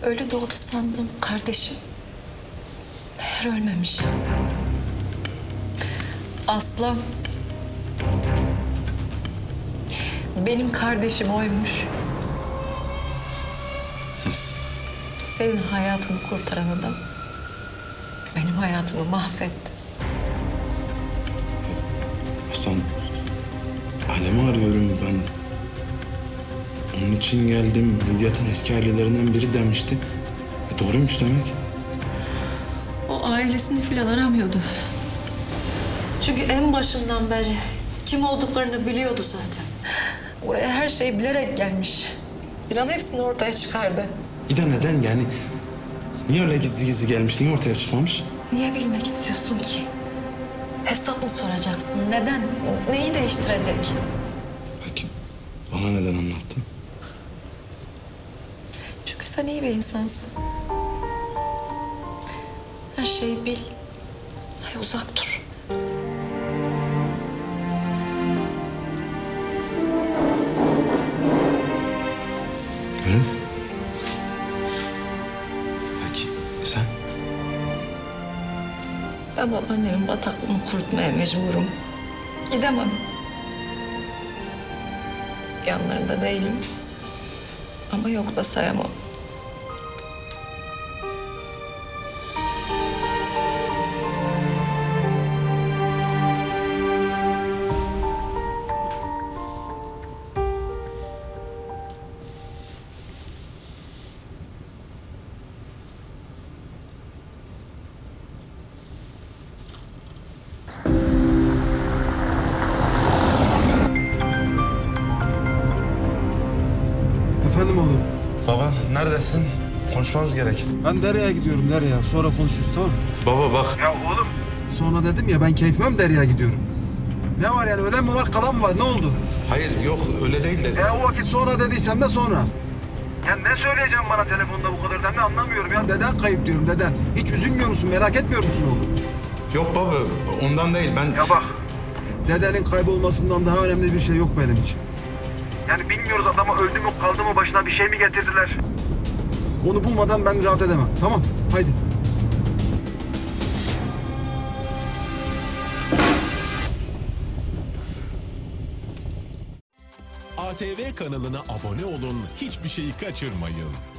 ölü doğdu sandım kardeşim. Meğer ölmemiş. Aslan. Benim kardeşim oymuş. Nasıl? Senin hayatını kurtaran adam benim hayatımı mahvetti. Hasan, ailemi arıyorum ben. Onun için geldim. Midyat'ın eski ailelerinden biri demişti. Doğruymuş demek. O ailesini filan aramıyordu. Çünkü en başından beri kim olduklarını biliyordu zaten. Oraya her şeyi bilerek gelmiş. Bir an hepsini ortaya çıkardı. İyi de neden yani? Niye öyle gizli gizli gelmiş? Niye ortaya çıkmamış? Niye bilmek istiyorsun ki? Hesap mı soracaksın? Neden? Neyi değiştirecek? Peki bana neden anlattın? Çünkü sen iyi bir insansın. Her şeyi bil. Ay, uzak dur. Gönül. Peki sen? Ben babaannemin bataklığını kurutmaya mecburum. Gidemem. Yanlarında değilim. Ama yok da sayamam. Efendim oğlum. Baba neredesin? Konuşmamız gerek. Ben Derya'ya gidiyorum, Derya'ya. Sonra konuşuruz, tamam mı? Baba bak. Ya oğlum. Sonra dedim ya, ben keyfime mi Derya'ya gidiyorum? Ne var yani, ölen mi var, kalan mı var? Ne oldu? Hayır yok öyle değil de. O vakit sonra dediysem de sonra. Ya ne söyleyeceğim bana telefonda bu kadar? Ben de anlamıyorum ya. Deden kayıp diyorum, deden. Hiç üzülmüyor musun, merak etmiyor musun oğlum? Yok baba ondan değil ben. Ya bak. Dedenin kaybolmasından daha önemli bir şey yok benim için. Yani bilmiyoruz adama öldü mü kaldı mı, başına bir şey mi getirdiler? Onu bulmadan ben rahat edemem. Tamam, haydi. ATV kanalına abone olun, hiçbir şeyi kaçırmayın.